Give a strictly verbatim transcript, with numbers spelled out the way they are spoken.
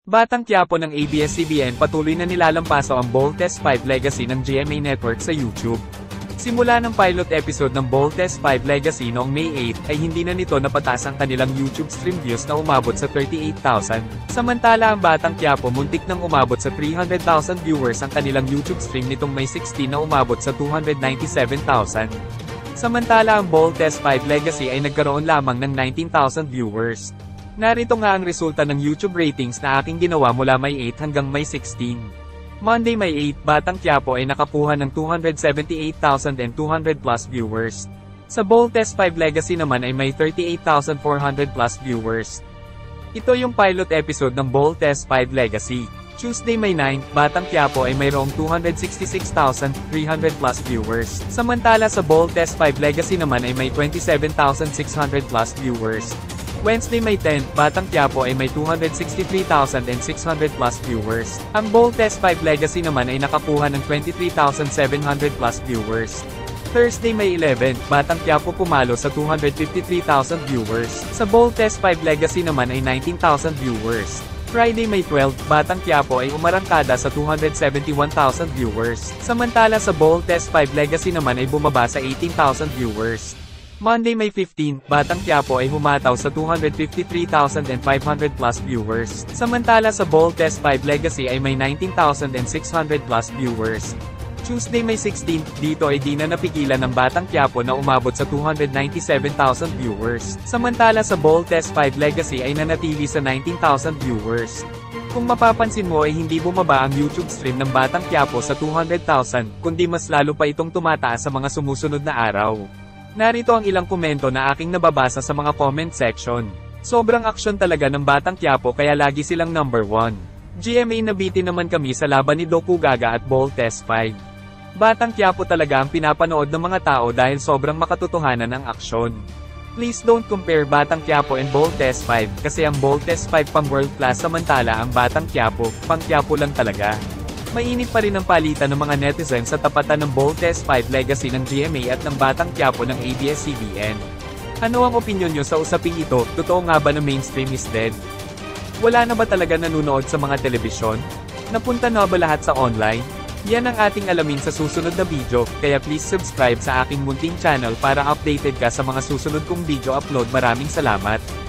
Batang Quiapo ng A B S C B N patuloy na nilalampaso ang Bold Test five Legacy ng G M A Network sa YouTube. Simula ng pilot episode ng Bold Test five Legacy noong May eighth, ay hindi na nito napatas ang kanilang YouTube stream views na umabot sa thirty-eight thousand. Samantala ang Batang Quiapo muntik nang umabot sa three hundred thousand viewers ang kanilang YouTube stream nitong May sixteen na umabot sa two hundred ninety-seven thousand. Samantala ang Bold Test five Legacy ay nagkaroon lamang ng nineteen thousand viewers. Narito nga ang resulta ng YouTube ratings na aking ginawa mula May eight hanggang May sixteen. Monday May eight, Batang Quiapo ay nakakuha ng two hundred seventy-eight thousand two hundred plus viewers. Sa Bold Test five Legacy naman ay may thirty-eight thousand four hundred plus viewers. Ito yung pilot episode ng Bold Test five Legacy. Tuesday May nine, Batang Quiapo ay mayroong two hundred sixty-six thousand three hundred plus viewers. Samantala sa Bold Test five Legacy naman ay may twenty-seven thousand six hundred plus viewers. Wednesday May tenth, Batang Quiapo ay may two hundred sixty-three thousand six hundred plus viewers. Ang Bold Test five Legacy naman ay nakakuha ng twenty-three thousand seven hundred plus viewers. Thursday May eleventh, Batang Quiapo pumalo sa two hundred fifty-three thousand viewers. Sa Bold Test five Legacy naman ay nineteen thousand viewers. Friday May twelfth, Batang Quiapo ay umarangkada sa two hundred seventy-one thousand viewers. Samantala sa Bold Test five Legacy naman ay bumaba sa eighteen thousand viewers. Monday May fifteenth, Batang Quiapo ay humataw sa two hundred fifty-three thousand five hundred plus viewers. Samantala sa Bold Test five Legacy ay may nineteen thousand six hundred plus viewers. Tuesday May sixteenth, dito ay di na napigilan ng Batang Quiapo na umabot sa two hundred ninety-seven thousand viewers. Samantala sa Bold Test five Legacy ay nanatili sa nineteen thousand viewers. Kung mapapansin mo ay hindi bumaba ang YouTube stream ng Batang Quiapo sa two hundred thousand, kundi mas lalo pa itong tumataas sa mga sumusunod na araw. Narito ang ilang komento na aking nababasa sa mga comment section. Sobrang aksyon talaga ng Batang Quiapo kaya lagi silang number one. G M A nabitin naman kami sa laban ni Doku Gaga at Bold Test five. Batang Quiapo talaga ang pinapanood ng mga tao dahil sobrang makatotohanan ang aksyon. Please don't compare Batang Quiapo and Bold Test five kasi ang Bold Test five pang world class samantala ang Batang Quiapo, pang Quiapo lang talaga. Mainit pa rin ang palitan ng mga netizens sa tapatan ng Bold Test five Legacy ng G M A at ng Batang Quiapo ng A B S C B N. Ano ang opinyon nyo sa usaping ito? Totoo nga ba na mainstream is dead? Wala na ba talaga nanunood sa mga telebisyon? Napunta na ba lahat sa online? Yan ang ating alamin sa susunod na video, kaya please subscribe sa aking munting channel para updated ka sa mga susunod kong video upload. Maraming salamat!